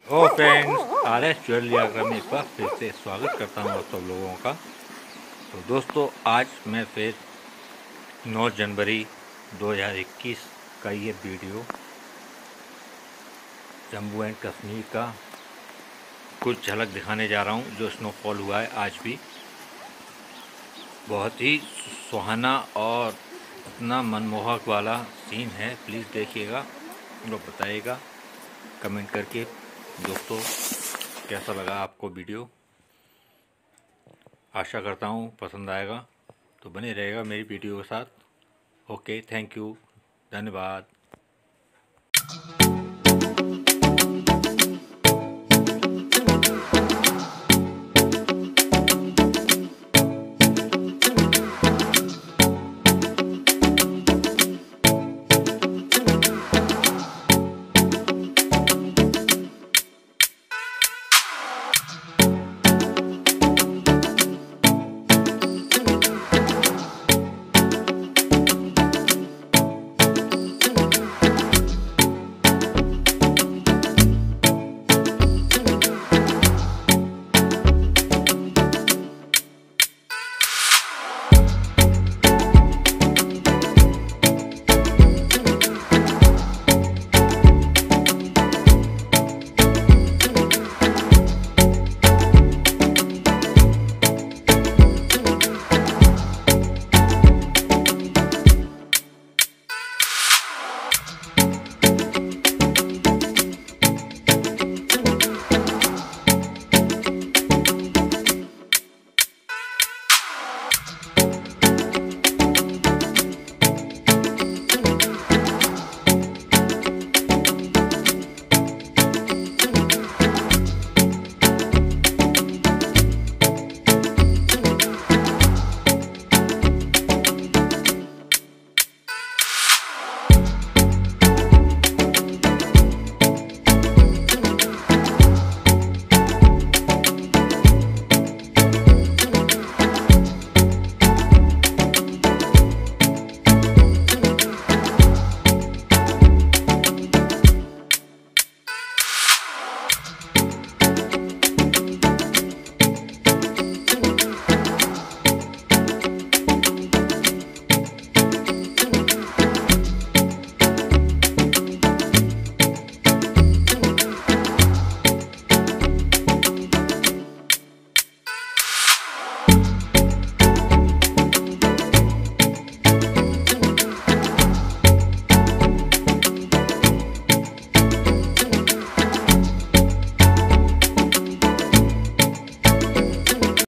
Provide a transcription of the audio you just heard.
ओ friends, R S jewellery Agra में एक बार फिर से स्वागत करता हूँ आप सब लोगों का। तो दोस्तों, आज मैं फिर 9 जनवरी 2021 का ये वीडियो जम्मू एंड कश्मीर का कुछ झलक दिखाने जा रहा हूँ। जो स्नोफॉल हुआ है आज भी बहुत ही सुहाना और इतना मनमोहक वाला सीन है। प्लीज़ देखिएगा और बताइएगा कमेंट करके दोस्तों कैसा लगा आपको वीडियो। आशा करता हूँ पसंद आएगा, तो बने रहेगा मेरी वीडियो के साथ। ओके, थैंक यू, धन्यवाद।